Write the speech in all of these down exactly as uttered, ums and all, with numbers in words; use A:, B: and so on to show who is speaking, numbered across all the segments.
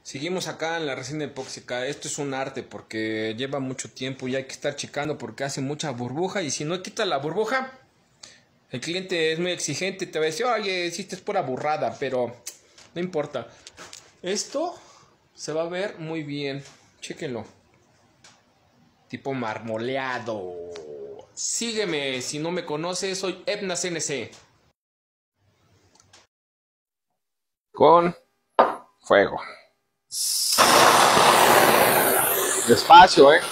A: Seguimos acá en la resina epóxica. Esto es un arte porque lleva mucho tiempo y hay que estar checando porque hace mucha burbuja. Y si no quita la burbuja, el cliente es muy exigente. Te va a decir, oye, hiciste es pura burrada, pero no importa. Esto se va a ver muy bien. Chéquenlo. Tipo marmoleado. Sígueme si no me conoces. Soy Ebna C N C. Con fuego. Despacio, eh.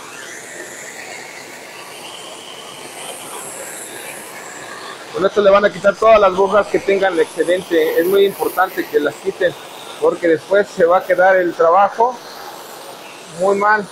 A: Con esto le van a quitar todas las burbujas que tengan el excedente. Es muy importante que las quiten porque después se va a quedar el trabajo muy mal.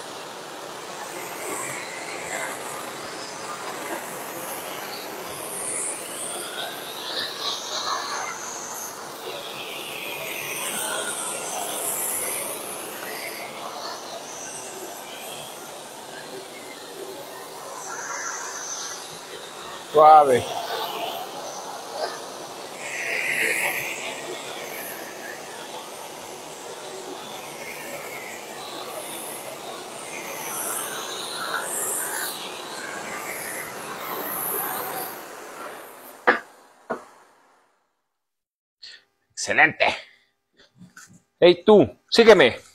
A: Suave. Excelente. Hey tú, sígueme.